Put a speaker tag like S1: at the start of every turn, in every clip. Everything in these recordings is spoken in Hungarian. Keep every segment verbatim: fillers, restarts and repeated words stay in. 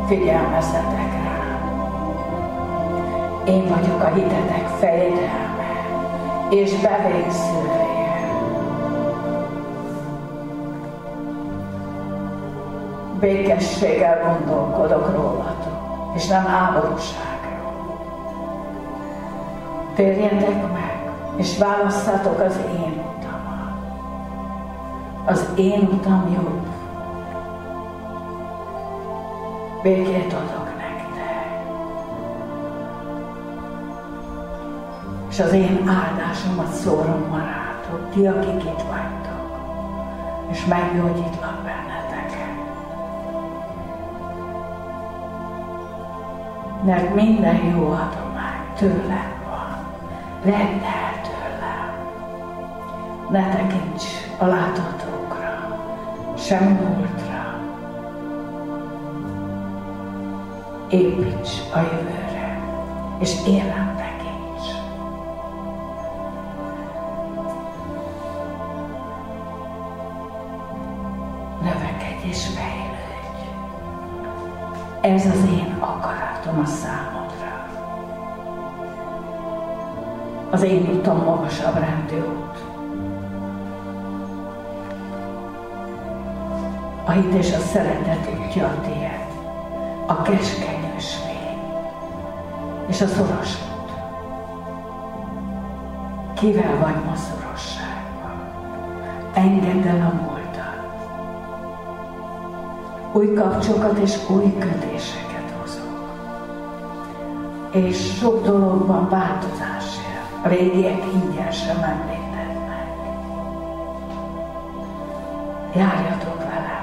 S1: figyelmezzetek rá. Én vagyok a hitetek fejedelme és bevégzője. Békességgel gondolkodok rólatok, és nem háborúságról. Térjetek meg, és válasszátok az én utamat. Az én utam jobb. Békét adok nektek. És az én áldásomat szórom ma rátok, ti, akik itt vagytok, és meggyógyítlak benneteket. Mert minden jó adomány tőlem van. Vedd el tőlem. Ne tekints a láthatókra, sem múltra. Építs a jövőre, és én rám tekints. Növekedj és fejlődj. Ez az én akaratom a számodra. Az én utam magasabb rendű út. A hit és a szeretet útja a tiéd. A keskenyős vény és a szoros út. Kivel vagy ma szorosságban? Engedd el a múltat. Új kapcsokat és új kötéseket hozok. És sok dologban változás jön. A régiek ingyen sem említetnek. Járjatok velem.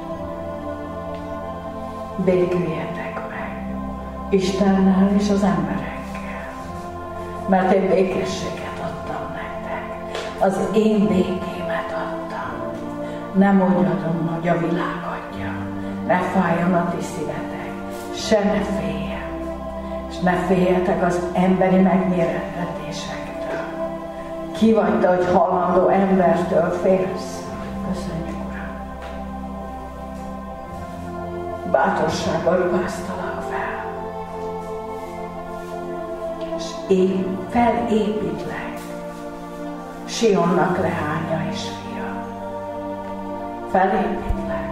S1: Béküljetek meg Istennel és az emberekkel, mert én békességet adtam nektek, az én békémet adtam. Nem úgy adom, hogy a világ adja, ne fájjon a ti szívetek, se ne féljen, és ne féljetek az emberi megmérettetésektől. Ki vagy te, hogy halandó embertől félsz? Köszönjük, Uram! Bátorsággal ruháztalak fel, és én felépítlek Sionnak leánya és fia. Felépítlek.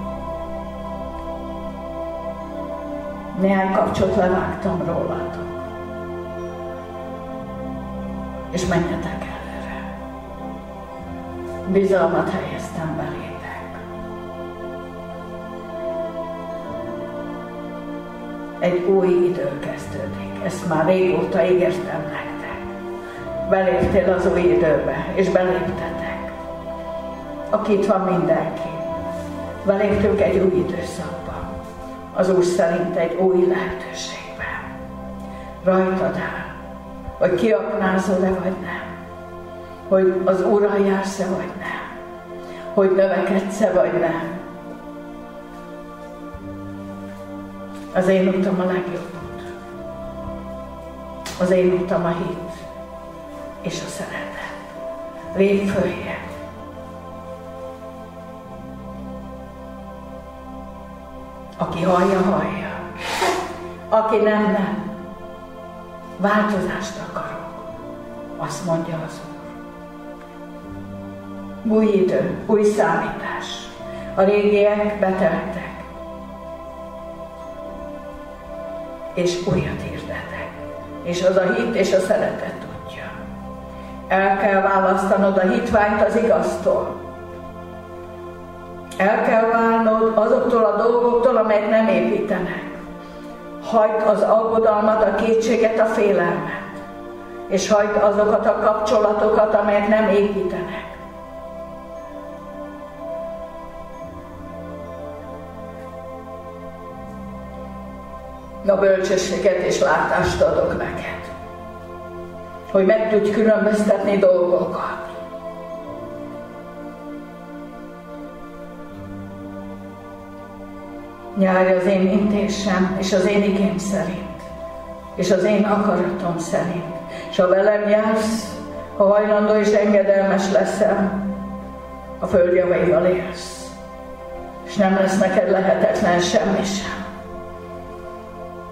S1: Néhány kapcsot levágtam rólatok, és menjetek előre. Bizalmat helyeztem belétek. Egy új idő kezdődik. Ezt már régóta ígértem nektek. Beléptél az új időbe, és beléptetek. Aki itt van, mindenki. Beléptünk egy új időszakba. Az Úr szerint egy új lehetőségbe. Rajtad áll, hogy kiaknázol-e vagy nem. Hogy az Úrral jársz-e vagy nem. Hogy növekedsz-e vagy nem. Az én utam a legjobb út. Az én utam a hit és a szeretet. Lépj följebb. Aki hallja, hallja. Aki nem, nem. Változást akarok. Azt mondja az Úr. Új idő, új számítás. A régiek beteltek. És újat hirdetek. És az a hit és a szeretet tudja. El kell választanod a hitványt az igaztól. El kell válnod azoktól a dolgoktól, amelyek nem építenek. Hagyd az aggodalmat, a kétséget, a félelmet. És hagyd azokat a kapcsolatokat, amelyek nem építenek. A bölcsességet és látást adok neked, hogy meg tudj különböztetni dolgokat. Járj az én intésem és az én igém szerint, és az én akaratom szerint. És ha velem jársz, ha hajlandó és engedelmes leszel, a föld javaival élsz, és nem lesz neked lehetetlen semmi sem.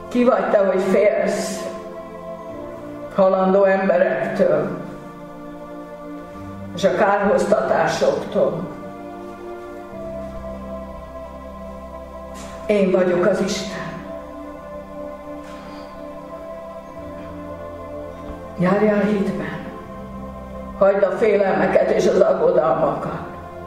S1: Ki vagy te, hogy félsz halandó emberektől és a kárhoztatásoktól? Én vagyok az Isten. Járjál hitben. Hagyd a félelmeket és az aggodalmakat.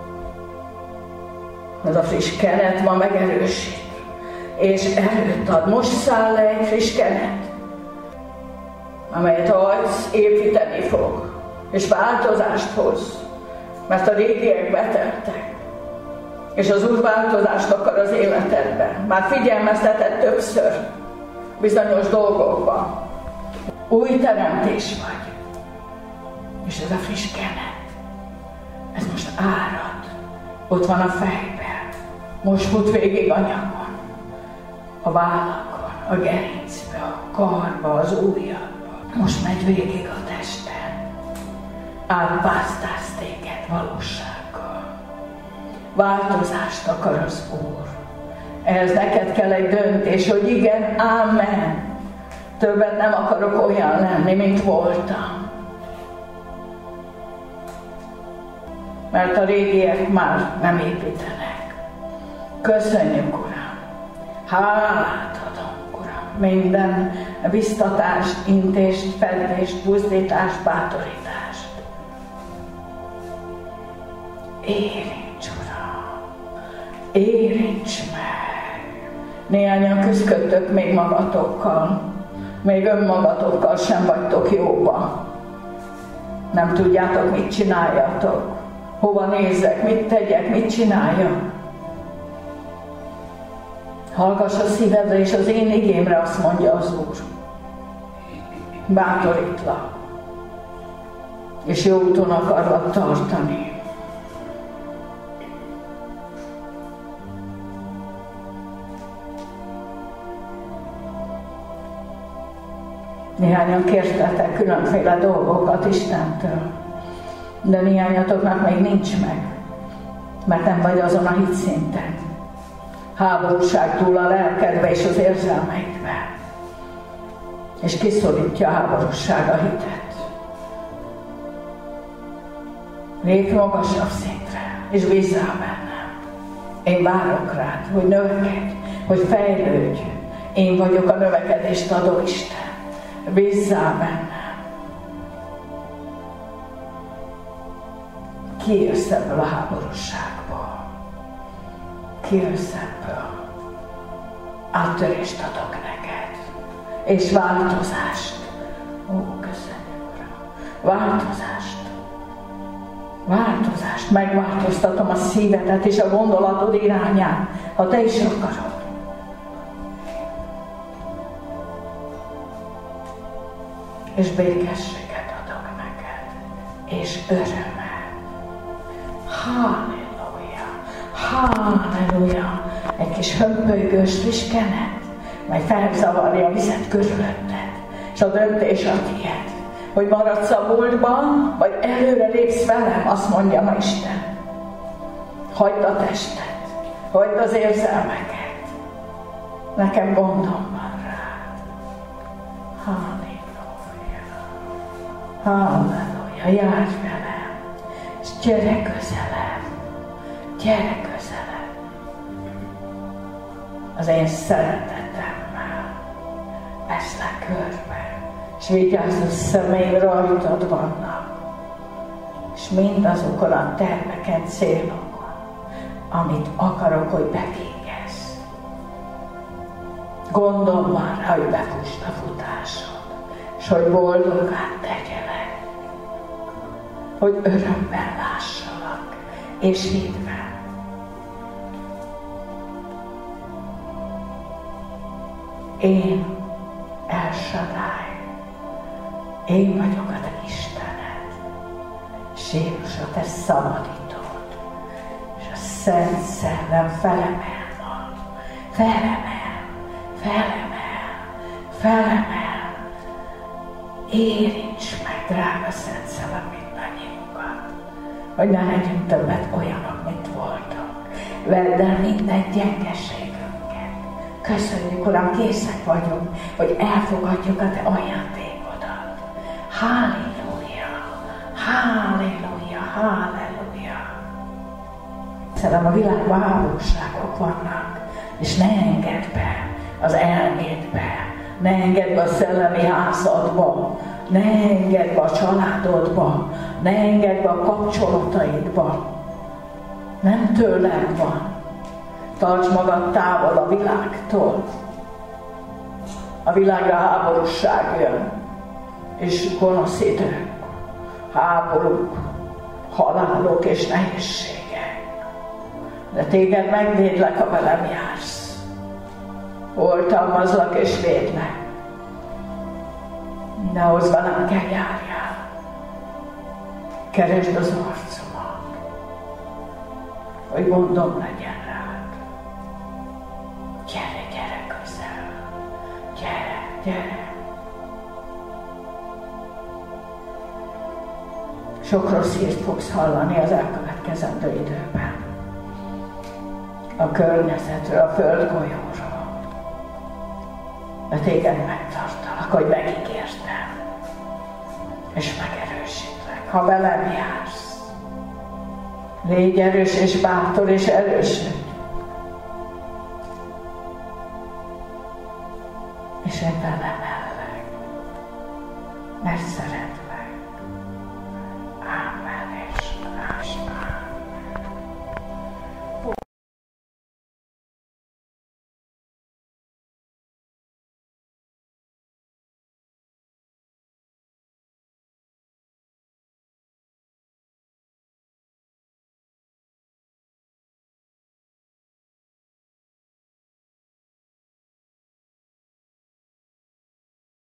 S1: Ez a friss kenet ma megerősít, és erőt ad. Most száll le egy friss kenet, amelyet adsz, építeni fog, és változást hoz, mert a régiek beteltek, és az Úr változást akar az életedben. Már figyelmeztetett többször bizonyos dolgokban. Új teremtés vagy, és ez a friss kenet, ez most árad, ott van a fejben, most fut végig a nyakon, a vállakon, a gerincbe, a karba, az ujjadba, most megy végig a testen, átpásztálsz téged valósággal. Változást akar az Úr. Ehhez neked kell egy döntés, hogy igen, ámen. Többet nem akarok olyan lenni, mint voltam. Mert a régiek már nem építenek. Köszönjük, Uram! Hálát adom, Uram! Minden biztatást, intést, fedést, buzdítást, bátorítást. Érints, Uram! Érints meg! Néhányan küzdködtök még magatokkal. Még önmagatokkal sem vagytok jóban. Nem tudjátok, mit csináljatok. Hova nézzek, mit tegyek, mit csináljak. Hallgass a szívedre és az én igémre, azt mondja az Úr. Bátorítlak. És jó úton akarlak tartani. Néhányan kértetek különféle dolgokat Istentől, de néhányatoknak még nincs meg, mert nem vagy azon a hitszinten. Háborúság túl a lelkedbe és az érzelmeidbe, és kiszorítja a háborúság a hitet. Lépj magasabb szintre, és bízzál bennem. Én várok rád, hogy növekedj, hogy fejlődj. Én vagyok a növekedést adó Isten. Bízzál bennem. Kijössz ebből a háborúságból. Kijössz ebből. Áttörést adok neked. És változást. Ó, köszönjük, Uram. Változást. Változást. Megváltoztatom a szívedet és a gondolatod irányán, ha te is akarod. És békességet adok neked, és örömet. Halleluja, halleluja. Egy kis hömpölygős friss kenet, mely felzavarja a vizet körülötted, és a döntés a tiéd, hogy maradsz a múltban, vagy előre lépsz velem, azt mondja ma Isten. Hagyd a testet, hagyd az érzelmeket. Nekem gondom van rád. Halleluja. Halleluja, járj velem, és gyere közelebb, gyere közelebb. Az én szeretetemmel veszlek körbe, és vigyázz, a szemeim rajtad vannak, és mindazokon a terveken, célokon, amit akarok, hogy bevégezz. Gondom van rá, hogy befuss a futásod, és hogy boldogán tegyelek, hogy örömben lássalak, és hitben. Én El Shaddai, én vagyok a te Istened, és Jézus a te szabadítód, és a Szent Szellem felemel ma, felemel, felemel, felemel. Érints meg, drága Szent Szellem, mindannyiunkat, hogy ne legyünk többet olyanok, mint voltunk. Vedd el minden gyengeségünket, Köszönjük, Uram, készek vagyunk, hogy elfogadjuk a Te ajándékodat. Halleluja, halleluja, halleluja. Szerintem a világban háborúságok vannak, és ne engedd be az elmédbe, ne engedd be a szellemi házadba, ne engedd be a családodba, ne engedd be a kapcsolataidba. Nem tőled van. Tarts magad távol a világtól. A világra háborúság jön, és gonosz idők, háborúk, halálok és nehézségek. De téged megvédlek, ha velem jársz. Oltalmazlak és védlek. De ahhoz velem kell járjál. Keresd az arcomat, hogy gondom legyen rád. Gyere, gyere közel. Gyere, gyere. Sok rossz hírt fogsz hallani az elkövetkezendő időben. A környezetről, a földgolyóról. De téged megtartalak, hogy megígértem. És megerősítlek, ha velem jársz. Légy erős és bátor és erősödj. És én veled